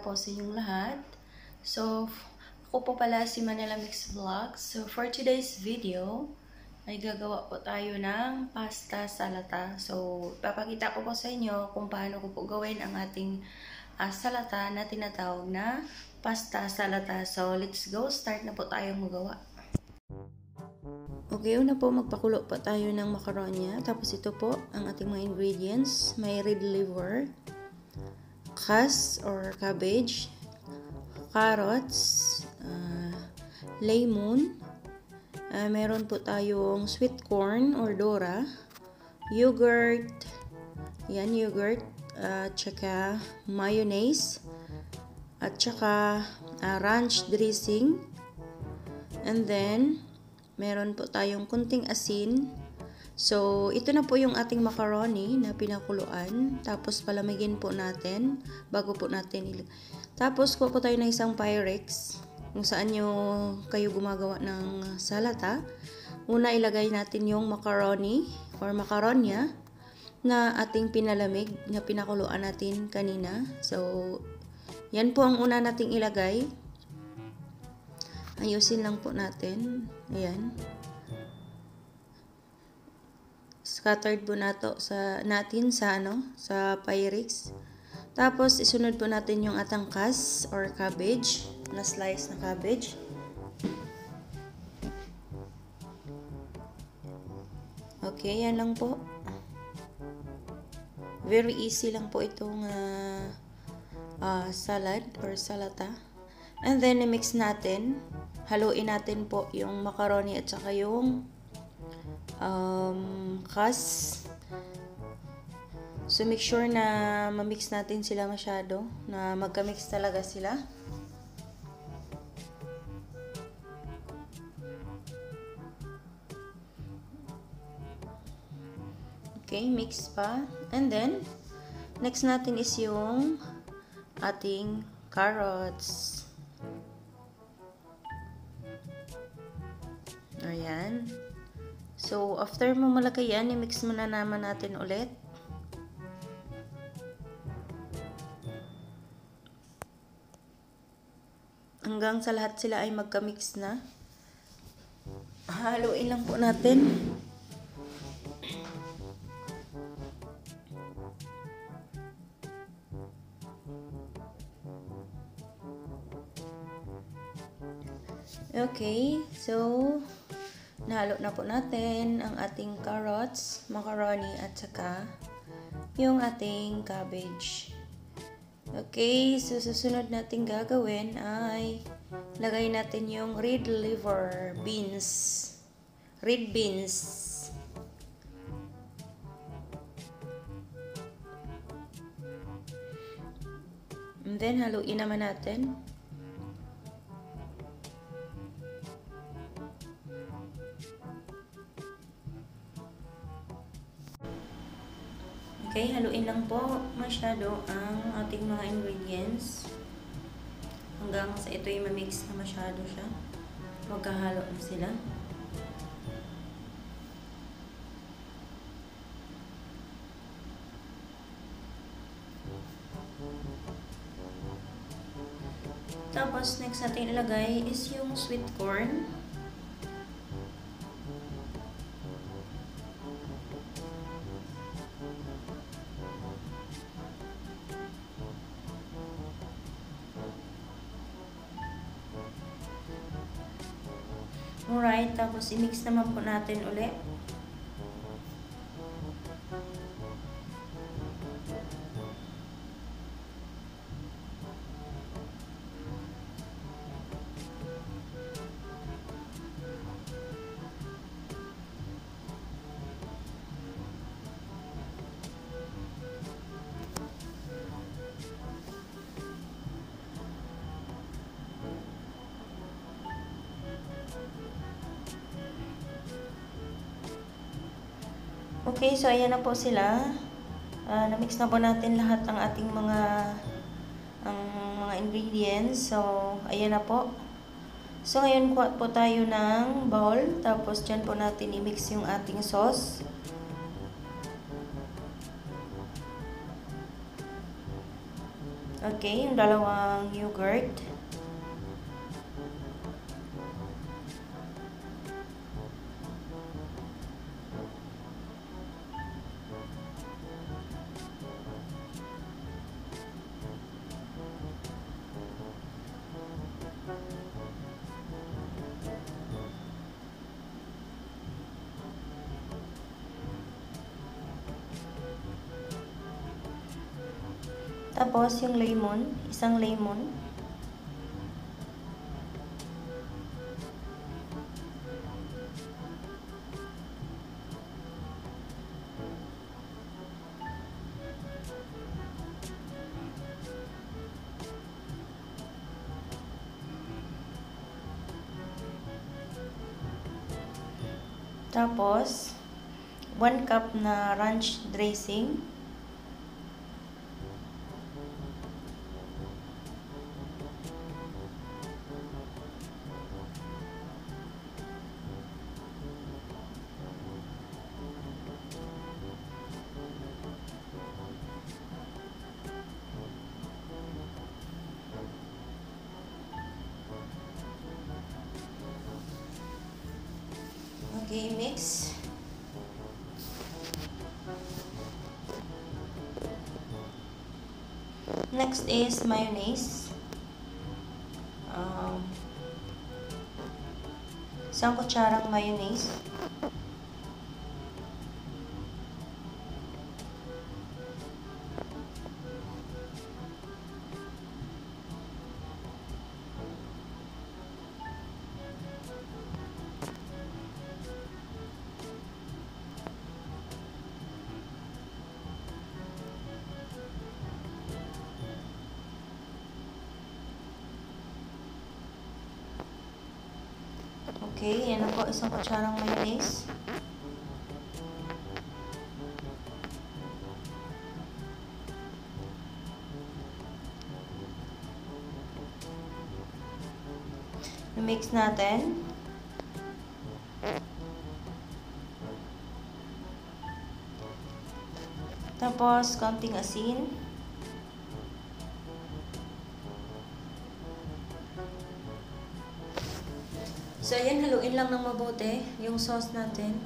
po sa inyong lahat. So, ako po pala si Manila Mix Vlogs. So, for today's video, ay gagawa po tayo ng pasta salata. So, papakita ko po sa inyo kung paano ko po gawin ang ating salata na tinatawag na pasta salata. So, let's go. Start na po tayong magawa. Okay, una po magpakulo po tayo ng macaroni. Tapos ito po ang ating mga ingredients. May red liver, or cabbage, carrots, lemon, meron po tayong sweet corn or dora, yogurt, yogurt, tsaka mayonnaise, at tsaka ranch dressing, and then meron po tayong kunting asin. So, ito na po yung ating macaroni na pinakuluan. Tapos, palamigin po natin bago po natin Tapos, kuha po tayo ng isang Pyrex. Kung saan kayo gumagawa ng salata. Una, ilagay natin yung macaroni or macaronya na ating pinalamig, na pinakuluan natin kanina. So, yan po ang una nating ilagay. Ayusin lang po natin. Ayan. Scattered po natin sa Pyrex. Tapos isunod po natin yung atangkas or cabbage, na slice na cabbage. Okay, yan lang po. Very easy lang po itong salad or salata. And then i-mix natin. Haluin natin po yung macaroni at saka yung kas. So make sure na ma-mix natin sila masyado, na magka-mix talaga sila. Okay, mix pa. And then next natin is yung ating carrots. Ayan. So, after mo malagay yan, i-mix mo na naman natin ulit. Hanggang sa lahat sila ay magka-mix na. Haluin lang po natin. Okay, so nahalo na po natin ang ating carrots, macaroni, at saka yung ating cabbage. Okay, so susunod natin gagawin ay lagay natin yung red liver beans. Red beans. And then haluin naman natin. Okay, haluin lang po masyado ang ating mga ingredients hanggang sa ito ay ma-mix na masyado siya. Magkahalo na sila. Tapos, next natin ilagay is yung sweet corn. Alright, tapos i-mix naman po natin ulit. Okay, so ayan na po sila. Na-mix na po natin lahat ang ating mga ingredients. So, ayan na po. So, ngayon kuha po tayo ng bowl. Tapos, dyan po natin i-mix yung ating sauce. Okay, yung dalawang yogurt. Tapos yung lemon, isang lemon. Tapos 1 cup na ranch dressing. Okay, mix. Next is mayonnaise. Isang kutsarang mayonnaise. Okay, yan na po, isang kutsarang mayonnaise. I-mix natin. Tapos, konting asin. So, ayan, haluin lang ng mabuti yung sauce natin.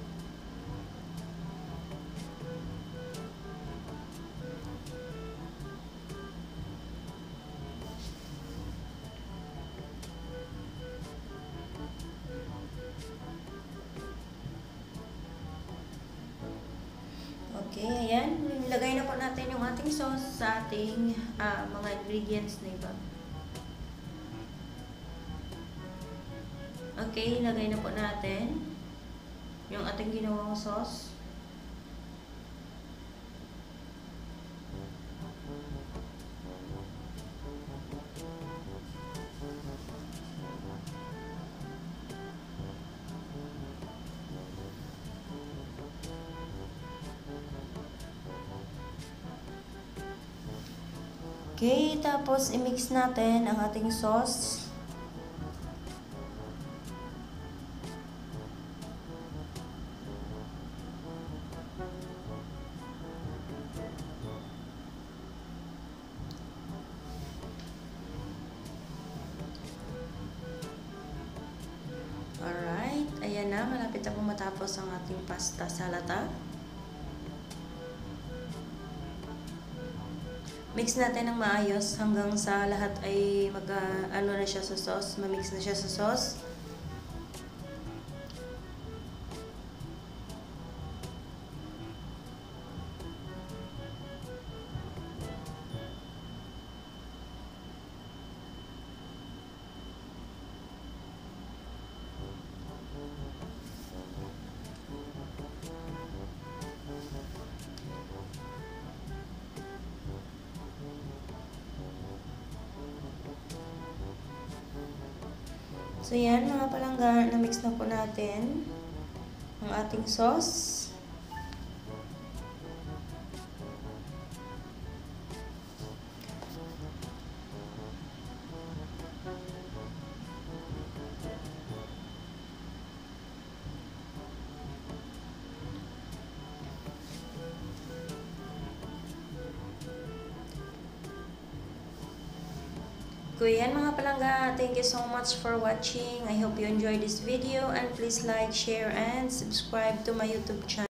Okay, ayan. Ilagay na po natin yung ating sauce sa ating mga ingredients na iba. Okay, ilagay na po natin yung ating ginawang sauce. Okay, tapos i-mix natin ang ating sauce. Alright, ayan na, malapit na po matapos ang ating pasta salata. Mix natin ng maayos hanggang sa lahat ay ano na siya sa sauce, ma-mix na siya sa sauce. So yan mga palangga, na-mix na po natin ang ating sauce. ko. Yan mga palangga, thank you so much for watching. I hope you enjoyed this video and please like, share, and subscribe to my YouTube channel.